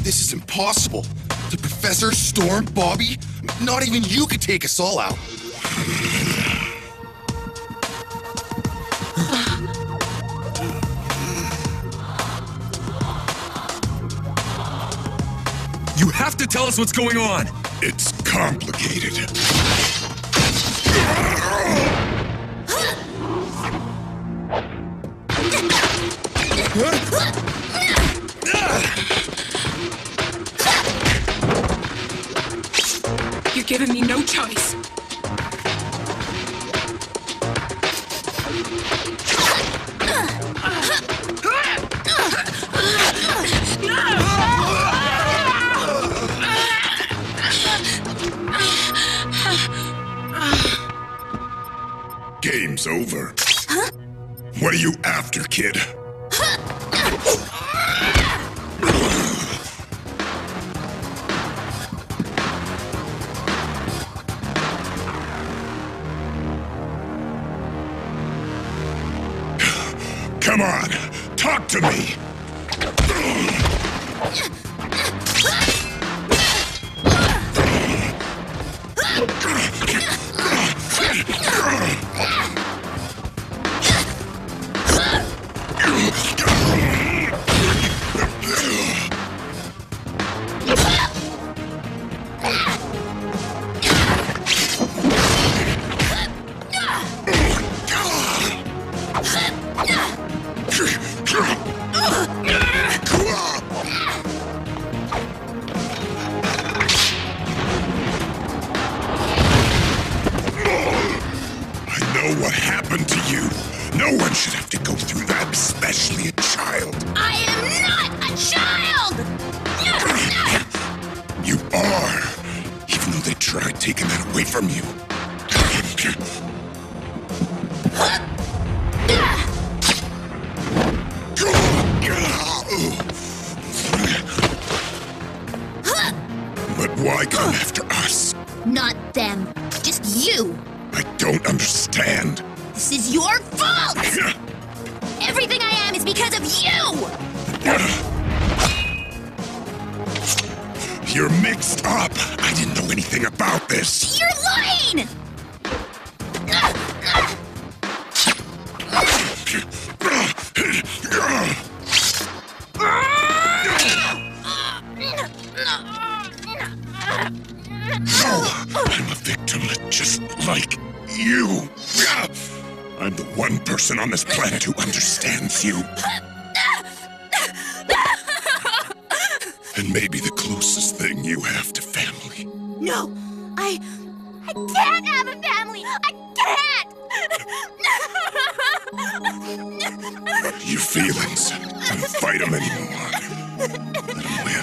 This is impossible. The Professor, Storm, Bobby, not even you could take us all out. You have to tell us what's going on! It's complicated. You're giving me no choice. Game's over. Huh? What are you after, kid? Come on, talk to me! What happened to you? No one should have to go through that, especially a child. I am not a child! You are, even though they tried taking that away from you. But why come after us? Not them, just you. I don't understand. This is your fault! Everything I am is because of you! You're mixed up. I didn't know anything about this. You're lying! No, I'm a victim just like you. I'm the one person on this planet who understands you. And maybe the closest thing you have to family. No, I can't have a family. I can't. Your feelings, don't fight them anymore. Let them win.